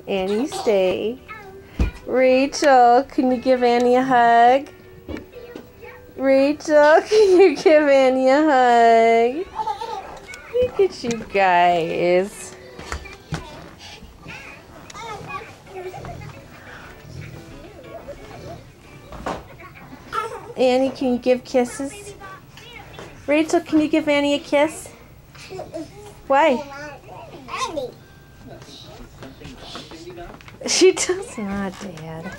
Annie, stay. Rachel, can you give Annie a hug? Rachel, can you give Annie a hug? Look at you guys. Annie, can you give kisses? Rachel, can you give Annie a kiss? Why? She does not, Dad.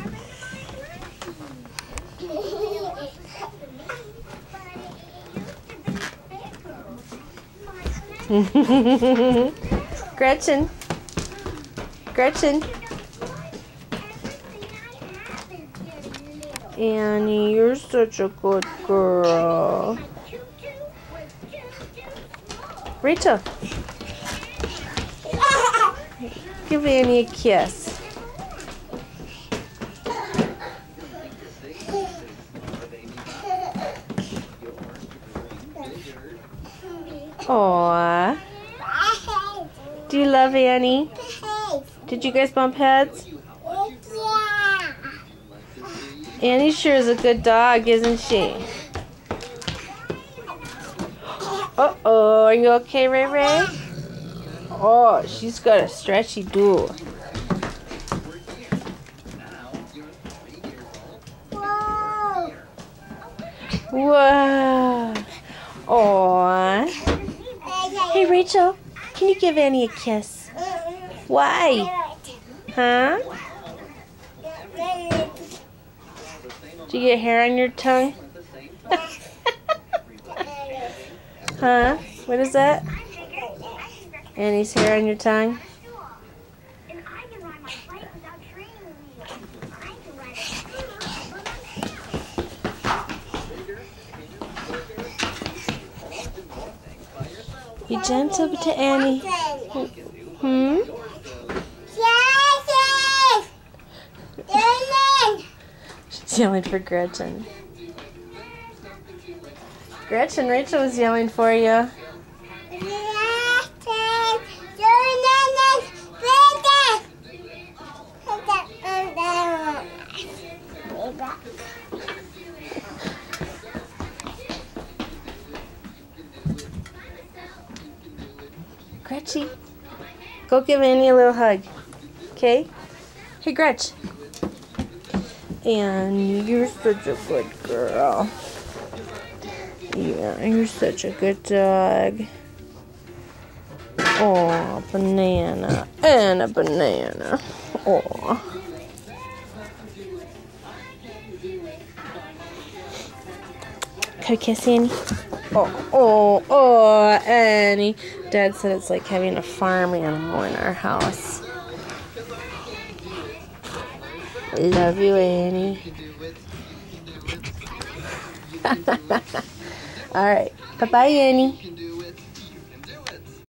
Gretchen. Gretchen. Annie, you're such a good girl. Rachel. Give Annie a kiss. Aww. Do you love Annie? Did you guys bump heads? Annie sure is a good dog, isn't she? Uh-oh, are you okay, Ray Ray? Oh, she's got a stretchy do. Whoa. Aww. Hey, Rachel, can you give Annie a kiss? Why? Huh? Do you get hair on your tongue? Huh? What is that? Annie's hair on your tongue? Be gentle to Annie. Hmm? She's yelling for Gretchen. Gretchen, Rachel was yelling for you. Gretchen, go give Annie a little hug. Okay? Hey, Gretch. And you're such a good girl. Yeah, you're such a good dog. Oh, banana. And a banana. Oh. Can I kiss Annie? Oh, Annie. Dad said it's like having a farm animal in our house. I love you, Annie. All right. Bye-bye, Annie.